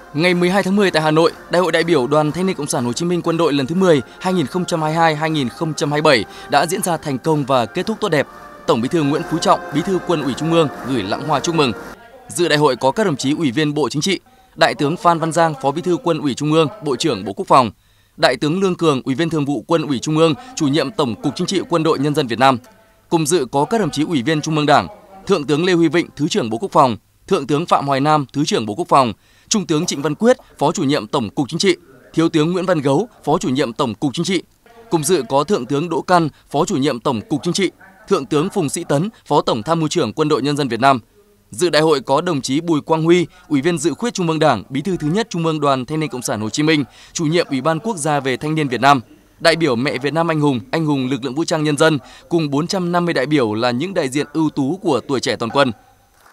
Ngày 12 tháng 10 tại Hà Nội, Đại hội đại biểu Đoàn Thanh niên Cộng sản Hồ Chí Minh Quân đội lần thứ 10 2022-2027 đã diễn ra thành công và kết thúc tốt đẹp. Tổng Bí thư Nguyễn Phú Trọng, Bí thư Quân ủy Trung ương gửi lãng hoa chúc mừng. Dự đại hội có các đồng chí Ủy viên Bộ Chính trị, Đại tướng Phan Văn Giang, Phó Bí thư Quân ủy Trung ương, Bộ trưởng Bộ Quốc phòng, Đại tướng Lương Cường, Ủy viên Thường vụ Quân ủy Trung ương, Chủ nhiệm Tổng cục Chính trị Quân đội Nhân dân Việt Nam. Cùng dự có các đồng chí Ủy viên Trung ương Đảng, Thượng tướng Lê Huy Vịnh, Thứ trưởng Bộ Quốc phòng, Thượng tướng Phạm Hoài Nam, Thứ trưởng Bộ Quốc phòng, Trung tướng Trịnh Văn Quyết, Phó Chủ nhiệm Tổng cục Chính trị, Thiếu tướng Nguyễn Văn Gấu, Phó Chủ nhiệm Tổng cục Chính trị. Cùng dự có Thượng tướng Đỗ Căn, Phó Chủ nhiệm Tổng cục Chính trị, Thượng tướng Phùng Sĩ Tấn, Phó Tổng Tham mưu trưởng Quân đội Nhân dân Việt Nam. Dự đại hội có đồng chí Bùi Quang Huy, Ủy viên Dự khuyết Trung ương Đảng, Bí thư thứ nhất Trung ương Đoàn Thanh niên Cộng sản Hồ Chí Minh, Chủ nhiệm Ủy ban Quốc gia về Thanh niên Việt Nam. Đại biểu Mẹ Việt Nam anh hùng lực lượng vũ trang nhân dân cùng 450 đại biểu là những đại diện ưu tú của tuổi trẻ toàn quân.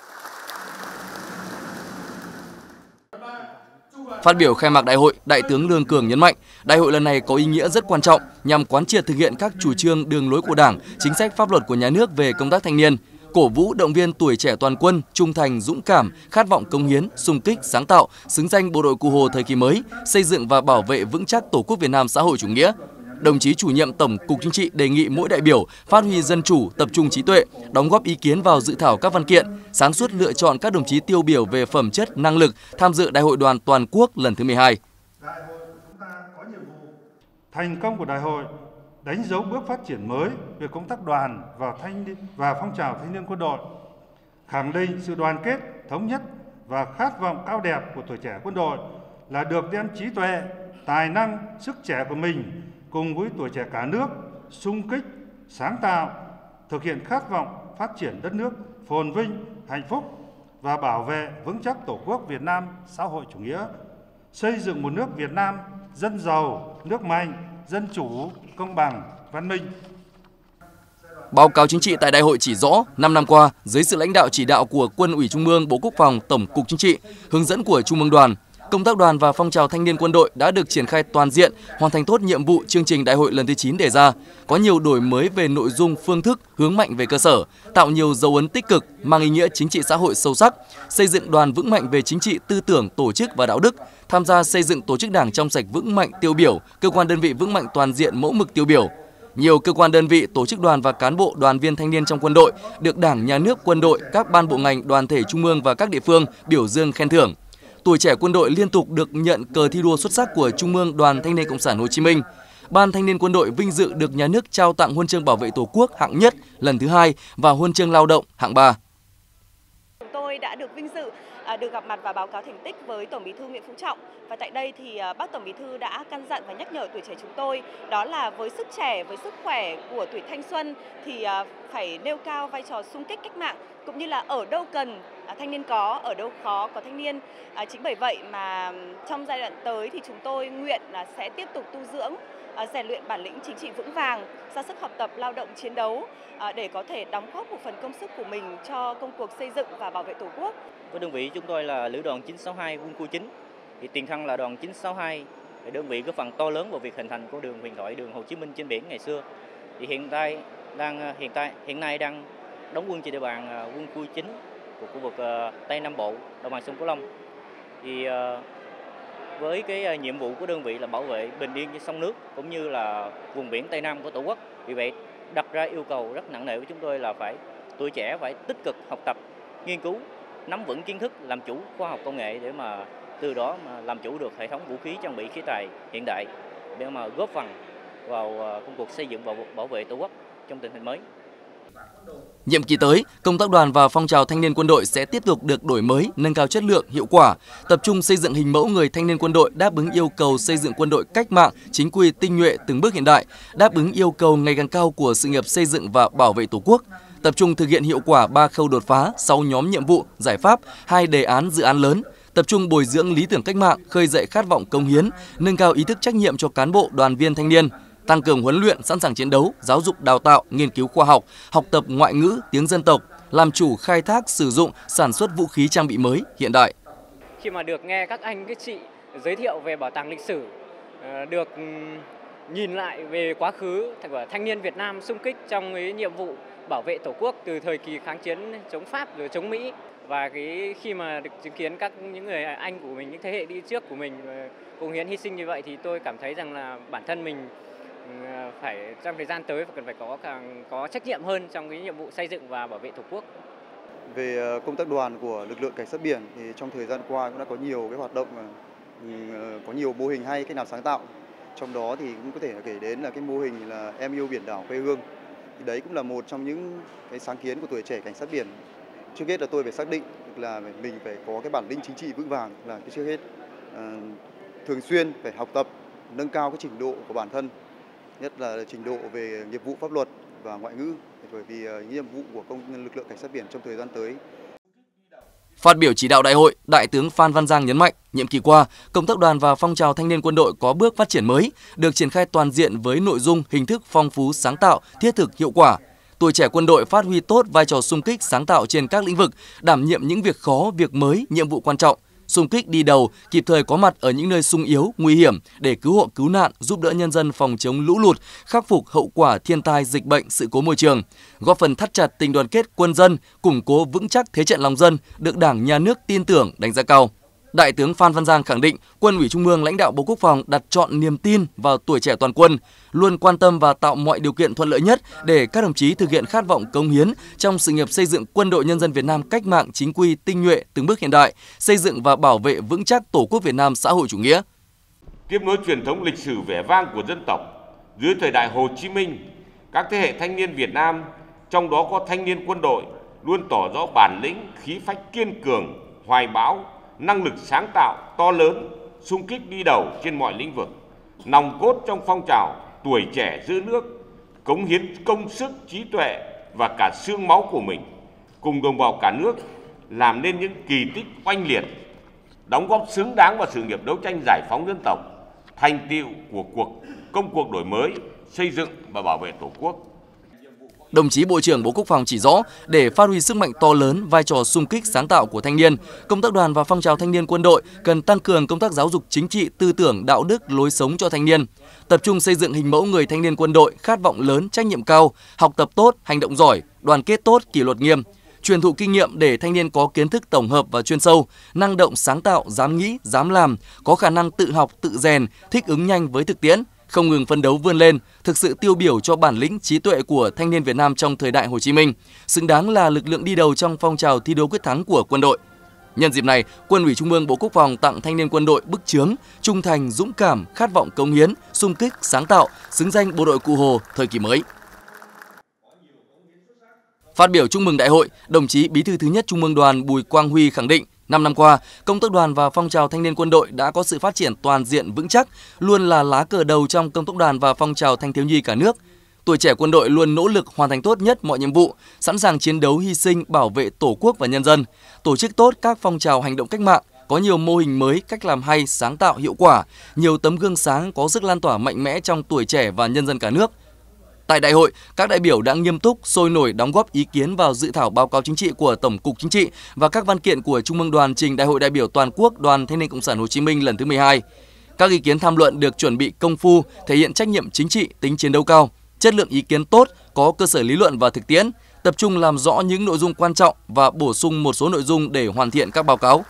Phát biểu khai mạc đại hội, Đại tướng Lương Cường nhấn mạnh, đại hội lần này có ý nghĩa rất quan trọng nhằm quán triệt thực hiện các chủ trương đường lối của Đảng, chính sách pháp luật của nhà nước về công tác thanh niên, cổ vũ động viên tuổi trẻ toàn quân trung thành, dũng cảm, khát vọng cống hiến, xung kích, sáng tạo, xứng danh bộ đội Cụ Hồ thời kỳ mới, xây dựng và bảo vệ vững chắc Tổ quốc Việt Nam xã hội chủ nghĩa. Đồng chí Chủ nhiệm Tổng cục Chính trị đề nghị mỗi đại biểu phát huy dân chủ, tập trung trí tuệ, đóng góp ý kiến vào dự thảo các văn kiện, sáng suốt lựa chọn các đồng chí tiêu biểu về phẩm chất, năng lực tham dự Đại hội Đoàn toàn quốc lần thứ 12. Thành công của đại hội đánh dấu bước phát triển mới về công tác đoàn và phong trào thanh niên quân đội, khẳng định sự đoàn kết, thống nhất và khát vọng cao đẹp của tuổi trẻ quân đội là được đem trí tuệ, tài năng, sức trẻ của mình cùng với tuổi trẻ cả nước xung kích, sáng tạo, thực hiện khát vọng phát triển đất nước phồn vinh, hạnh phúc và bảo vệ vững chắc Tổ quốc Việt Nam xã hội chủ nghĩa, xây dựng một nước Việt Nam dân giàu, nước mạnh, dân chủ, công bằng, văn minh. Báo cáo chính trị tại đại hội chỉ rõ, 5 năm qua, dưới sự lãnh đạo chỉ đạo của Quân ủy Trung ương, Bộ Quốc phòng, Tổng cục Chính trị, hướng dẫn của Trung ương Đoàn, công tác đoàn và phong trào thanh niên quân đội đã được triển khai toàn diện, hoàn thành tốt nhiệm vụ chương trình đại hội lần thứ 9 đề ra, có nhiều đổi mới về nội dung, phương thức, hướng mạnh về cơ sở, tạo nhiều dấu ấn tích cực, mang ý nghĩa chính trị xã hội sâu sắc, xây dựng đoàn vững mạnh về chính trị, tư tưởng, tổ chức và đạo đức, tham gia xây dựng tổ chức đảng trong sạch vững mạnh tiêu biểu, cơ quan đơn vị vững mạnh toàn diện mẫu mực tiêu biểu. Nhiều cơ quan đơn vị, tổ chức đoàn và cán bộ, đoàn viên thanh niên trong quân đội được Đảng, Nhà nước, quân đội, các ban bộ ngành, đoàn thể trung ương và các địa phương biểu dương khen thưởng. Tuổi trẻ quân đội liên tục được nhận cờ thi đua xuất sắc của Trung ương Đoàn Thanh niên Cộng sản Hồ Chí Minh. Ban Thanh niên quân đội vinh dự được nhà nước trao tặng huân chương bảo vệ Tổ quốc hạng nhất lần thứ 2 và huân chương lao động hạng 3. Chúng tôi đã được vinh dự được gặp mặt và báo cáo thành tích với Tổng Bí thư Nguyễn Phú Trọng, và tại đây thì bác Tổng Bí thư đã căn dặn và nhắc nhở tuổi trẻ chúng tôi đó là với sức trẻ, với sức khỏe của tuổi thanh xuân thì phải nêu cao vai trò xung kích cách mạng, cũng như là ở đâu cần thanh niên có, ở đâu khó có thanh niên. Chính bởi vậy mà trong giai đoạn tới thì chúng tôi nguyện là sẽ tiếp tục tu dưỡng, rèn luyện bản lĩnh chính trị vững vàng, ra sức học tập, lao động, chiến đấu để có thể đóng góp một phần công sức của mình cho công cuộc xây dựng và bảo vệ Tổ quốc. Với đơn vị chúng tôi là Lữ đoàn 962 Quân khu 9, thì tiền thân là đoàn 962, đơn vị góp phần to lớn vào việc hình thành con đường huyền thoại đường Hồ Chí Minh trên biển ngày xưa. Thì hiện nay đang đóng quân trên địa bàn quân khu 9 của khu vực Tây Nam Bộ, đồng bằng sông Cửu Long. Thì với cái nhiệm vụ của đơn vị là bảo vệ bình yên trên sông nước cũng như là vùng biển Tây Nam của Tổ quốc. Vì vậy đặt ra yêu cầu rất nặng nề với chúng tôi là tuổi trẻ phải tích cực học tập, nghiên cứu, nắm vững kiến thức, làm chủ khoa học công nghệ để mà từ đó mà làm chủ được hệ thống vũ khí trang bị khí tài hiện đại để mà góp phần vào công cuộc xây dựng và bảo vệ Tổ quốc trong tình hình mới. Nhiệm kỳ tới, công tác đoàn và phong trào thanh niên quân đội sẽ tiếp tục được đổi mới, nâng cao chất lượng, hiệu quả, tập trung xây dựng hình mẫu người thanh niên quân đội đáp ứng yêu cầu xây dựng quân đội cách mạng, chính quy, tinh nhuệ, từng bước hiện đại, đáp ứng yêu cầu ngày càng cao của sự nghiệp xây dựng và bảo vệ Tổ quốc. Tập trung thực hiện hiệu quả 3 khâu đột phá, 6 nhóm nhiệm vụ, giải pháp, 2 đề án dự án lớn, tập trung bồi dưỡng lý tưởng cách mạng, khơi dậy khát vọng cống hiến, nâng cao ý thức trách nhiệm cho cán bộ, đoàn viên thanh niên, tăng cường huấn luyện, sẵn sàng chiến đấu, giáo dục đào tạo, nghiên cứu khoa học, học tập ngoại ngữ, tiếng dân tộc, làm chủ khai thác, sử dụng, sản xuất vũ khí trang bị mới, hiện đại. Khi mà được nghe các anh các chị giới thiệu về bảo tàng lịch sử, được nhìn lại về quá khứ của thanh niên Việt Nam xung kích trong cái nhiệm vụ bảo vệ Tổ quốc từ thời kỳ kháng chiến chống Pháp rồi chống Mỹ, Và khi mà được chứng kiến những người anh của mình, những thế hệ đi trước của mình cống hiến hy sinh như vậy thì tôi cảm thấy rằng là bản thân mình phải trong thời gian tới cần phải có trách nhiệm hơn trong cái nhiệm vụ xây dựng và bảo vệ Tổ quốc. Về công tác đoàn của lực lượng cảnh sát biển thì trong thời gian qua cũng đã có nhiều cái hoạt động, có nhiều mô hình hay, cách làm sáng tạo. Trong đó thì cũng có thể kể đến là cái mô hình là Em yêu biển đảo quê hương. Thì đấy cũng là một trong những cái sáng kiến của tuổi trẻ cảnh sát biển. Trước hết là tôi phải xác định là mình phải có cái bản lĩnh chính trị vững vàng là cái trước hết. Thường xuyên phải học tập, nâng cao cái trình độ của bản thân, nhất là trình độ về nghiệp vụ pháp luật và ngoại ngữ, bởi vì nhiệm vụ của lực lượng cảnh sát biển trong thời gian tới. Phát biểu chỉ đạo đại hội, Đại tướng Phan Văn Giang nhấn mạnh, nhiệm kỳ qua, công tác đoàn và phong trào thanh niên quân đội có bước phát triển mới, được triển khai toàn diện với nội dung, hình thức phong phú, sáng tạo, thiết thực, hiệu quả. Tuổi trẻ quân đội phát huy tốt vai trò xung kích sáng tạo trên các lĩnh vực, đảm nhiệm những việc khó, việc mới, nhiệm vụ quan trọng. Xung kích đi đầu, kịp thời có mặt ở những nơi sung yếu, nguy hiểm để cứu hộ cứu nạn, giúp đỡ nhân dân phòng chống lũ lụt, khắc phục hậu quả thiên tai, dịch bệnh, sự cố môi trường, góp phần thắt chặt tình đoàn kết quân dân, củng cố vững chắc thế trận lòng dân, được Đảng, Nhà nước tin tưởng, đánh giá cao. Đại tướng Phan Văn Giang khẳng định, Quân ủy Trung ương, lãnh đạo Bộ Quốc phòng đặt trọn niềm tin vào tuổi trẻ toàn quân, luôn quan tâm và tạo mọi điều kiện thuận lợi nhất để các đồng chí thực hiện khát vọng cống hiến trong sự nghiệp xây dựng Quân đội Nhân dân Việt Nam cách mạng chính quy, tinh nhuệ, từng bước hiện đại, xây dựng và bảo vệ vững chắc Tổ quốc Việt Nam xã hội chủ nghĩa. Tiếp nối truyền thống lịch sử vẻ vang của dân tộc, dưới thời đại Hồ Chí Minh, các thế hệ thanh niên Việt Nam, trong đó có thanh niên quân đội, luôn tỏ rõ bản lĩnh, khí phách kiên cường, hoài bão, năng lực sáng tạo to lớn, xung kích đi đầu trên mọi lĩnh vực, nòng cốt trong phong trào tuổi trẻ giữ nước, cống hiến công sức, trí tuệ và cả xương máu của mình, cùng đồng bào cả nước làm nên những kỳ tích oanh liệt, đóng góp xứng đáng vào sự nghiệp đấu tranh giải phóng dân tộc, thành tựu của công cuộc đổi mới, xây dựng và bảo vệ Tổ quốc. Đồng chí Bộ trưởng Bộ Quốc phòng chỉ rõ, để phát huy sức mạnh to lớn, vai trò xung kích sáng tạo của thanh niên, công tác đoàn và phong trào thanh niên quân đội cần tăng cường công tác giáo dục chính trị, tư tưởng, đạo đức, lối sống cho thanh niên, tập trung xây dựng hình mẫu người thanh niên quân đội khát vọng lớn, trách nhiệm cao, học tập tốt, hành động giỏi, đoàn kết tốt, kỷ luật nghiêm, truyền thụ kinh nghiệm để thanh niên có kiến thức tổng hợp và chuyên sâu, năng động sáng tạo, dám nghĩ, dám làm, có khả năng tự học, tự rèn, thích ứng nhanh với thực tiễn, không ngừng phấn đấu vươn lên, thực sự tiêu biểu cho bản lĩnh trí tuệ của thanh niên Việt Nam trong thời đại Hồ Chí Minh, xứng đáng là lực lượng đi đầu trong phong trào thi đua quyết thắng của quân đội. Nhân dịp này, Quân ủy Trung ương Bộ Quốc phòng tặng thanh niên quân đội bức chướng trung thành, dũng cảm, khát vọng cống hiến, xung kích, sáng tạo, xứng danh bộ đội Cụ Hồ thời kỳ mới. Phát biểu chúc mừng đại hội, đồng chí Bí thư thứ nhất Trung ương Đoàn Bùi Quang Huy khẳng định, 5 năm qua, công tác đoàn và phong trào thanh niên quân đội đã có sự phát triển toàn diện vững chắc, luôn là lá cờ đầu trong công tác đoàn và phong trào thanh thiếu nhi cả nước. Tuổi trẻ quân đội luôn nỗ lực hoàn thành tốt nhất mọi nhiệm vụ, sẵn sàng chiến đấu hy sinh bảo vệ Tổ quốc và nhân dân, tổ chức tốt các phong trào hành động cách mạng, có nhiều mô hình mới, cách làm hay, sáng tạo, hiệu quả, nhiều tấm gương sáng có sức lan tỏa mạnh mẽ trong tuổi trẻ và nhân dân cả nước. Tại đại hội, các đại biểu đã nghiêm túc, sôi nổi đóng góp ý kiến vào dự thảo báo cáo chính trị của Tổng cục Chính trị và các văn kiện của Trung ương Đoàn trình Đại hội đại biểu toàn quốc Đoàn Thanh niên Cộng sản Hồ Chí Minh lần thứ 12. Các ý kiến tham luận được chuẩn bị công phu, thể hiện trách nhiệm chính trị, tính chiến đấu cao, chất lượng ý kiến tốt, có cơ sở lý luận và thực tiễn, tập trung làm rõ những nội dung quan trọng và bổ sung một số nội dung để hoàn thiện các báo cáo.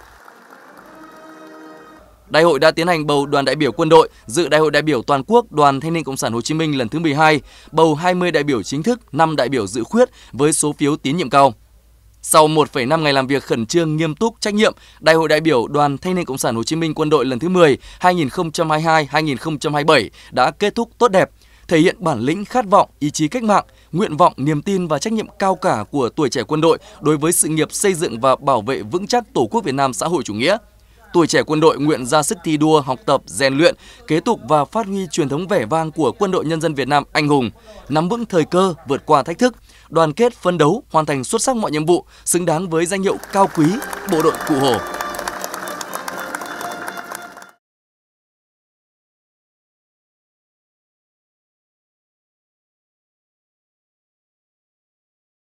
Đại hội đã tiến hành bầu đoàn đại biểu quân đội dự Đại hội đại biểu toàn quốc Đoàn Thanh niên Cộng sản Hồ Chí Minh lần thứ 12, bầu 20 đại biểu chính thức, 5 đại biểu dự khuyết với số phiếu tín nhiệm cao. Sau 1,5 ngày làm việc khẩn trương, nghiêm túc, trách nhiệm, Đại hội đại biểu Đoàn Thanh niên Cộng sản Hồ Chí Minh quân đội lần thứ 10, 2022-2027 đã kết thúc tốt đẹp, thể hiện bản lĩnh, khát vọng, ý chí cách mạng, nguyện vọng, niềm tin và trách nhiệm cao cả của tuổi trẻ quân đội đối với sự nghiệp xây dựng và bảo vệ vững chắc Tổ quốc Việt Nam xã hội chủ nghĩa. Tuổi trẻ quân đội nguyện ra sức thi đua, học tập, rèn luyện, kế tục và phát huy truyền thống vẻ vang của Quân đội Nhân dân Việt Nam anh hùng, nắm vững thời cơ, vượt qua thách thức, đoàn kết phấn đấu, hoàn thành xuất sắc mọi nhiệm vụ, xứng đáng với danh hiệu cao quý Bộ đội Cụ Hồ.